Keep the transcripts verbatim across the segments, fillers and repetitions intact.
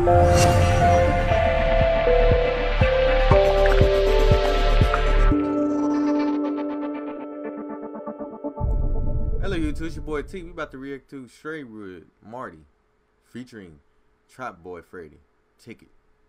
Hello YouTube, it's your boy T. We about to react to Straightwood Marty featuring Trap Boy Freddy. Ticket.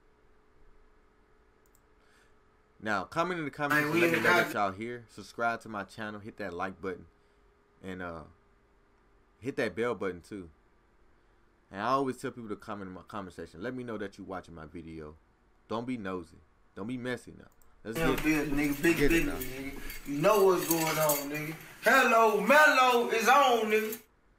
Now comment in the comments and let me know that y'all here. Subscribe to my channel, hit that like button, and uh hit that bell button too. And I always tell people to comment in my comment section. Let me know that you watching my video. Don't be nosy. Don't be messy now. Let's Damn, get, big, nigga, big, get big, it now. nigga. You know what's going on, nigga. Hello, Mellow is on, nigga.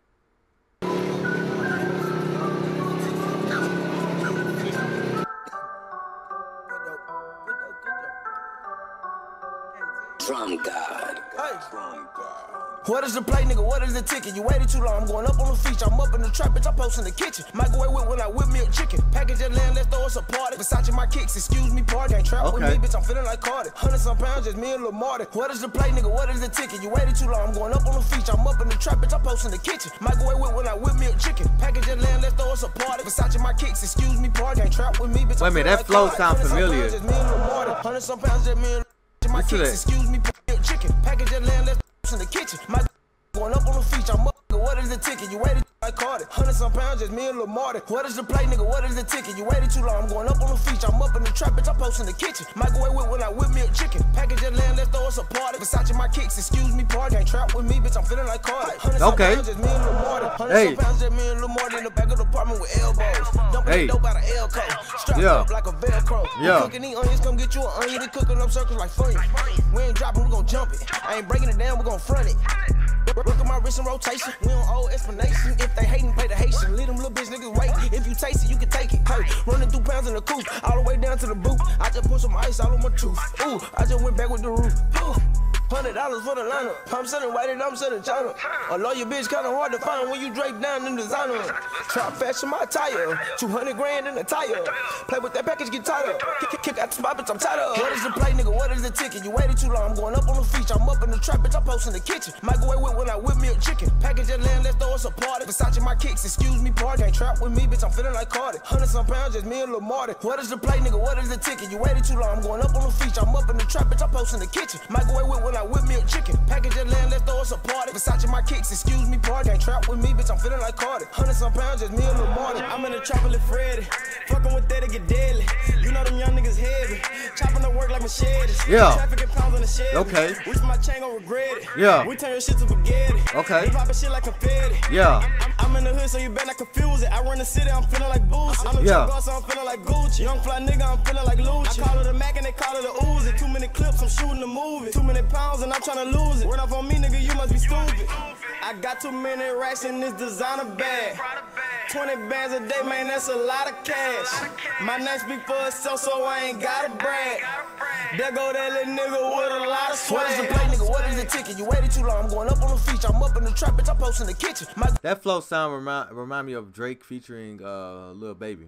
Drum God. Hey. Drum God. What is the play, nigga? What is the ticket? You waited too long. I'm going up on the feature. I'm up in the trap, bitch. I'm posting the kitchen. Microwave whip when I whip milk chicken. Package of land, let's throw us a party. Versace my kicks, excuse me, party. Ain't trap Okay. with me, bitch. I'm feeling like Cardi. Hundred some pounds, just me and Lil Marty. What is the play, nigga? What is the ticket? You waited too long. I'm going up on the feature. I'm up in the trap, bitch. I'm posting the kitchen. Microwave whip when I whip milk chicken. Package of land, let's throw us a party. Versace my kicks, excuse me, party. Ain't trap with me, bitch. Wait a minute, that flow sound familiar. Just me and Lil Marty. Hundred some pounds, just me and my Listen to kicks, that. excuse me, milk chicken. Package of land, let's throw us in the kitchen. My going up on the feature, I'm up. What is the ticket? You waited like Cardi. Hundred some pounds, just me and Lil Marty. What is the play, nigga? What is the ticket? You waited too long. I'm going up on the feature. I'm up in the trap, bitch. I'm posting the kitchen. Microwave whip when I whip milk chicken. Package of land, let's throw us a party. Versace my kicks, excuse me, party. Ain't trap with me, bitch. I'm feeling like Cardi. Okay. Pounds, just me and Lil Marty. Hundred Hey. some pounds, just me and Lil Marty in the back of the apartment with elbows. Dumping Hey. the dope out of Elco. Strapped Yeah. up like a Velcro. Yeah. We cooking these onions, come get you an onion. They cooking up circles like funny. We ain't dropping, we gon' jump it. I ain't breaking it down, we gon' front it. Look at my wrist in rotation. We don't owe explanation. If they hatin', pay the Haitian. Leave them little bitch niggas wait. If you taste it, you can take it. Hey, running through pounds in the coupe, all the way down to the boot. I just put some ice all on my tooth. Ooh, I just went back with the roof. Ooh. Hundred dollars for the lineup. I'm selling white and I'm selling China. A lawyer bitch kinda hard to find when you drape down in designer. Trap fashion my tire. Two hundred grand in a tire. Play with that package, get tired. Kick, kick out the spot, bitch, I'm tired of. What is the play, nigga? What is the ticket? You waited too long. I'm going up on the feature. I'm up in the trap, bitch. I'm posting the kitchen. Microwave whip when I whip milk chicken. Package of land, let's throw us a party. Versace my kicks, excuse me, party. Ain't trap with me, bitch. I'm feeling like Cardi. Hundred some pounds, just me and Lil Marty. What is the play, nigga? What is the ticket? You waited too long. I'm going up on the feature. I'm up in the trap, bitch. I'm posting the kitchen. Microwave whip when I whip milk chicken. Package of land, let's throw us a party. Versace my kicks, excuse me, party. Ain't trap with me, bitch. I'm feeling like Cardi. Hundred some pounds, just me and Lil Marty. I'm in the trap with Freddy. Fucking with that, it get deadly. You know them young niggas heavy. Chopping the work like machetes. Yeah. Traffic and pounds on the shed. Okay. Wish my chain gon' regret it. Yeah. We turn your shit to spaghetti. Okay. We poppin' shit like confetti. Yeah. I'm, I'm in the hood, so you better not confuse it. I run the city, I'm feeling like Boosie. I'm the Yeah. trap boss, so I'm feeling like Gucci. Young fly nigga, I'm feeling like Lucci. I call it a Mac and they call it a Uzi. Too many clips, I'm shooting a movie. Too many pounds and I'm trying to lose it. Run off on me, nigga, you must be stupid. I got too many racks in this designer bag. twenty bands a day, man, that's a lot of cash. My name speak for itself, so I ain't gotta brag. There go that little nigga with a lot of swag. What is the play, nigga? What is the ticket? You waited too long. I'm going up on the feature. I'm up in the trap, bitch. I'm posting the kitchen. My That flow sound remind remind me of Drake featuring uh Lil Baby.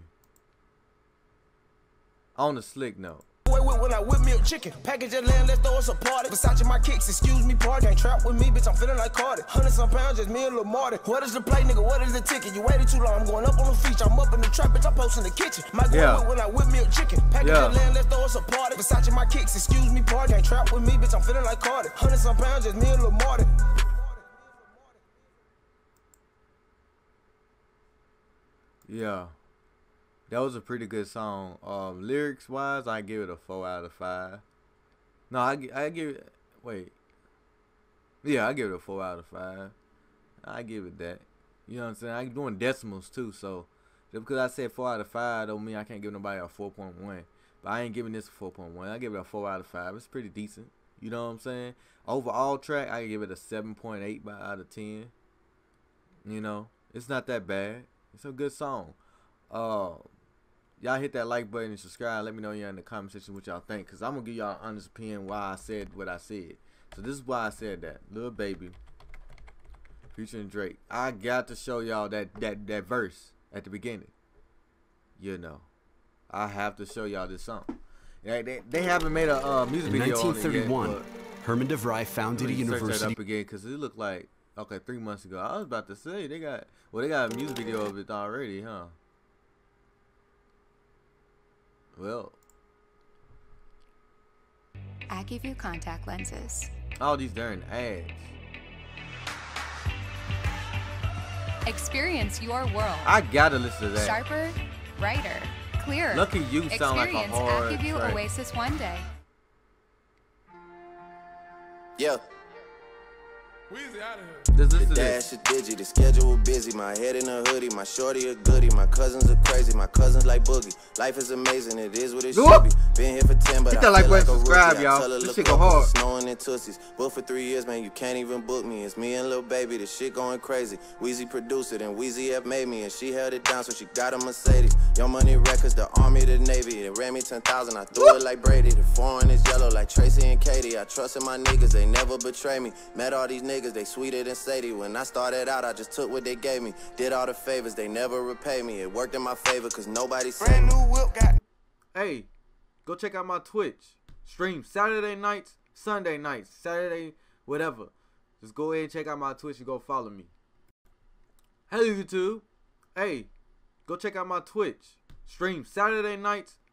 On the slick note. whip when I whip milk chicken. Package of land, let's throw us a party. Versace my kicks, excuse me, party. Ain't trap with me, bitch. I'm feeling like Cardi. Hundred some pounds, just me and Lil Marty. What is the play, nigga? What is the ticket? You waited too long. I'm going up on the feature. I'm up in the trap, bitch. I'm posting the kitchen. My Yeah. whip when I whip milk chicken. Package Yeah. of land, let's throw us a party. Versace my kicks, excuse me, party. Ain't trap with me, bitch. I'm feeling like Cardi. Hundred some pounds, just me and Lil Marty. Yeah. That was a pretty good song. Um, lyrics wise, I give it a four out of five. No, I, gi- I give it. Wait. Yeah, I give it a four out of five. I give it that. You know what I'm saying? I'm doing decimals too, so just because I said four out of five don't mean I can't give nobody a four point one. But I ain't giving this a four point one. I give it a four out of five. It's pretty decent. You know what I'm saying? Overall track, I give it a seven point eight out of ten. You know, it's not that bad. It's a good song. Uh, y'all hit that like button and subscribe. Let me know y'all in the comment section what y'all think, because I'm going to give y'all an honest opinion why I said what I said. So this is why I said that. Lil Baby featuring Drake. I got to show y'all that, that, that verse at the beginning. You know, I have to show y'all this song. They, they, they haven't made a uh, music In video nineteen thirty-one, on it yet, Herman DeVry founded a Let me search that university. up again, because it looked like, okay, three months ago. I was about to say, they got, well, they got a music video of it already, huh? Well, AccuView contact lenses. all these darn ads. Experience your world. I gotta listen to that. Sharper, brighter, clearer. Lucky you sound like a Experience hard AccuView track. Oasis one day. Yeah. Weezy out of here. Just listen The to dash this. is digi, the schedule busy. My head in a hoodie, my shorty a goodie. My cousins are crazy, my cousins like boogie. Life is amazing, it is what it should Whoop. be. Been here for ten, but Hit I that like feel button, like a subscribe, rookie. y'all. I tell her, This look shit go up, hard. it's snowing in Tootsies. But for three years, man, you can't even book me. It's me and Lil Baby, the shit going crazy. Weezy produced it, and Weezy have made me, and she held it down, so she got a Mercedes. Young Money Records, the Army, the Navy. It ran me ten thousand, I threw it like Brady. The foreign is yellow like Tracy and Katie. I trust in my niggas, they never betray me. Met all these niggas, they sweeter than Sadie. When I started out, I just took what they gave me. Did all the favors, they never repay me. It worked in my favor, cause nobody saved Brand me. new whip got. Hey, go check out my Twitch. Stream Saturday nights, Sunday nights, Saturday, whatever. Just go ahead and check out my Twitch and go follow me. Hey YouTube. Hey, go check out my Twitch. Stream Saturday nights,